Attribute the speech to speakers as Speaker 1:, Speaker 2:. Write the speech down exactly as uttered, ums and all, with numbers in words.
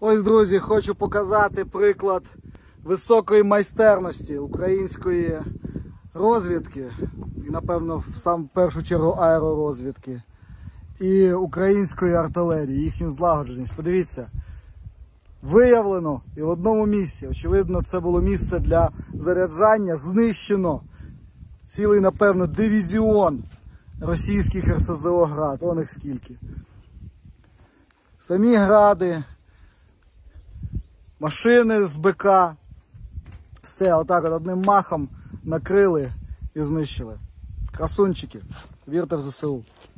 Speaker 1: Ось, друзі, хочу показати приклад високої майстерності української розвідки, і, напевно, в сам першу чергу аеророзвідки, і української артилерії, їхню злагодженість. Подивіться, виявлено і в одному місці, очевидно, це було місце для заряджання, знищено цілий, напевно, дивізіон російських ер ес зе о «Град», он їх скільки. Самі гради, машини з БК, все, отак от одним махом накрили і знищили. Красунчики, вірте в зе се у.